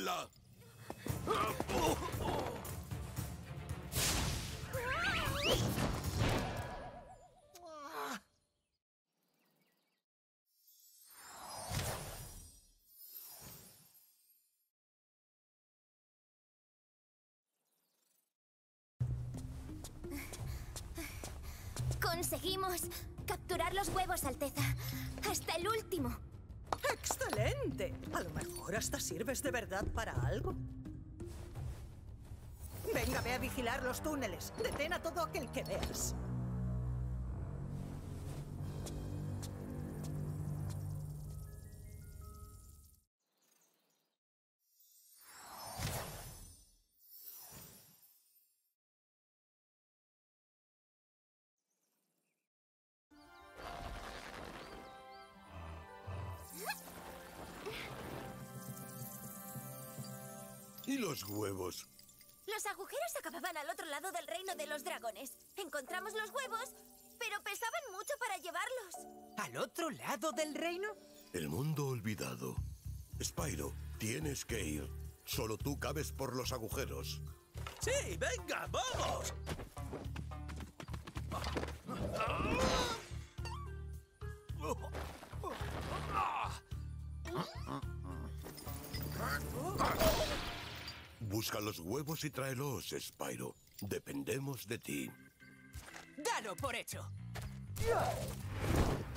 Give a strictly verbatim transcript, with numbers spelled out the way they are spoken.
¡Cógela! Conseguimos capturar los huevos, Alteza. Hasta el último. ¡Excelente! A lo mejor hasta sirves de verdad para algo. Venga, ve a vigilar los túneles. Detén a todo aquel que veas. ¿Y los huevos? Los agujeros acababan al otro lado del reino de los dragones. Encontramos los huevos, pero pesaban mucho para llevarlos. ¿Al otro lado del reino? El mundo olvidado. Spyro, tienes que ir. Solo tú cabes por los agujeros. ¡Sí, venga, vamos! Busca los huevos y tráelos, Spyro. Dependemos de ti. ¡Dalo por hecho!